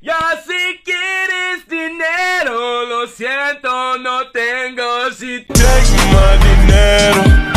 Ya si quieres dinero, lo siento, no tengo. Si tengo más dinero